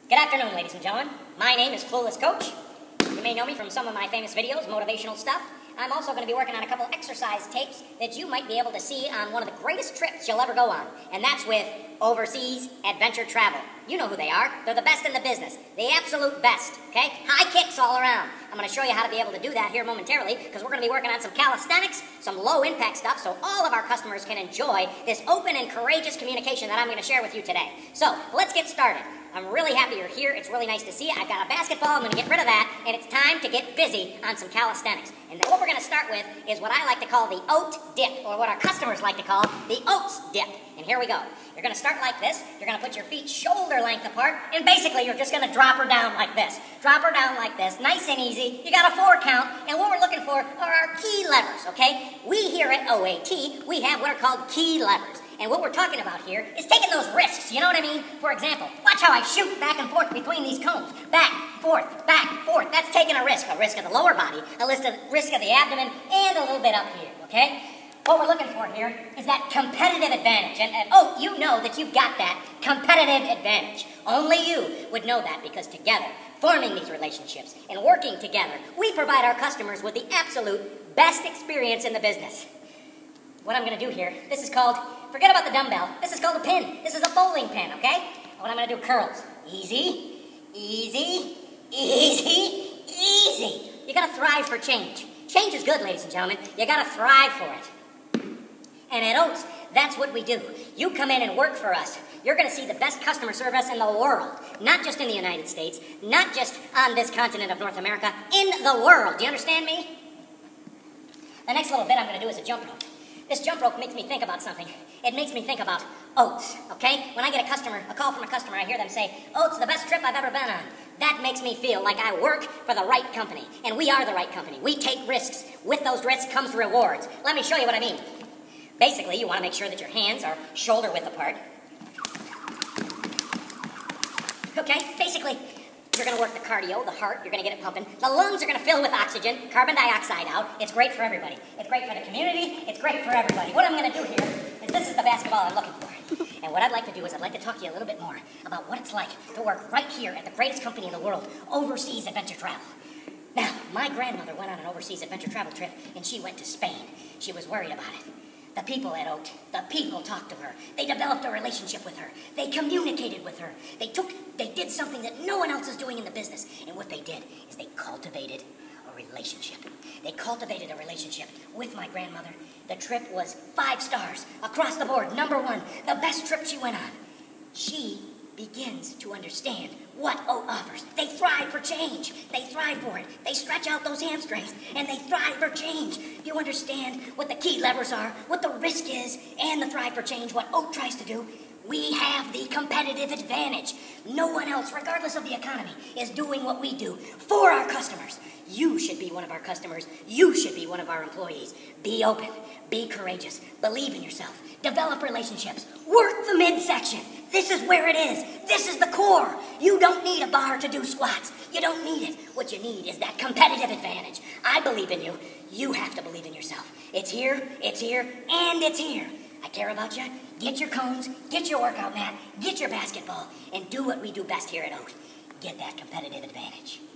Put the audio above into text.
Good afternoon, ladies and gentlemen. My name is Clueless Coach. You may know me from some of my famous videos, motivational stuff. I'm also going to be working on a couple exercise tapes that you might be able to see on one of the greatest trips you'll ever go on, and that's with Overseas Adventure Travel. You know who they are. They're the best in the business. The absolute best, okay? High kicks all around. I'm going to show you how to be able to do that here momentarily, because we're going to be working on some calisthenics, some low-impact stuff, so all of our customers can enjoy this open and courageous communication that I'm going to share with you today. So, let's get started. I'm really happy you're here. It's really nice to see you. I've got a basketball. I'm going to get rid of that, and it's time to get busy on some calisthenics. And then what we're going to start with is what I like to call the oat dip, or what our customers like to call the oats dip. And here we go. You're going to start like this. You're going to put your feet shoulder length apart, and basically you're just going to drop her down like this. Drop her down like this, nice and easy. You got a 4 count, and what we're looking for are our key levers, okay? We here at OAT, we have what are called key levers. And what we're talking about here is taking those risks, you know what I mean? For example, watch how I shoot back and forth between these cones. Back, forth, that's taking a risk of the lower body, a risk of the abdomen, and a little bit up here, okay? What we're looking for here is that competitive advantage. And oh, you know that you've got that competitive advantage. Only you would know that, because together, forming these relationships and working together, we provide our customers with the absolute best experience in the business. What I'm going to do here, this is called, forget about the dumbbell, this is called a pin. This is a bowling pin, okay? What I'm going to do, curls. Easy, easy, easy, easy. You got to thrive for change. Change is good, ladies and gentlemen. You got to thrive for it. And at Oats, that's what we do. You come in and work for us. You're going to see the best customer service in the world. Not just in the United States, not just on this continent of North America, in the world. Do you understand me? The next little bit I'm going to do is a jump rope. This jump rope makes me think about something. It makes me think about Oats, okay? When I get a call from a customer, I hear them say, Oats, the best trip I've ever been on. That makes me feel like I work for the right company. And we are the right company. We take risks. With those risks comes rewards. Let me show you what I mean. Basically, you want to make sure that your hands are shoulder width apart. Okay? Basically, you're going to work the cardio, the heart, you're going to get it pumping. The lungs are going to fill with oxygen, carbon dioxide out. It's great for everybody. It's great for the community. It's great for everybody. What I'm going to do here is this is the basketball I'm looking for. And what I'd like to do is I'd like to talk to you a little bit more about what it's like to work right here at the greatest company in the world, Overseas Adventure Travel. Now, my grandmother went on an overseas adventure travel trip, and she went to Spain. She was worried about it. The people at Oat, the people talked to her. They developed a relationship with her. They communicated with her. They did something that no one else is doing in the business. And what they did is they cultivated a relationship. They cultivated a relationship with my grandmother. The trip was 5 stars across the board. #1, the best trip she went on. She begins to understand what Oat offers. They thrive for change. They thrive for it. They stretch out those hamstrings, and they thrive for change. Do you understand what the key levers are, what the risk is, and the thrive for change, what Oat tries to do? We have the competitive advantage. No one else, regardless of the economy, is doing what we do for our customers. You should be one of our customers. You should be one of our employees. Be open. Be courageous. Believe in yourself. Develop relationships. Work the midsection. This is where it is. This is the core. You don't need a bar to do squats. You don't need it. What you need is that competitive advantage. I believe in you. You have to believe in yourself. It's here, and it's here. I care about you. Get your cones, get your workout mat, get your basketball, and do what we do best here at Oat. Get that competitive advantage.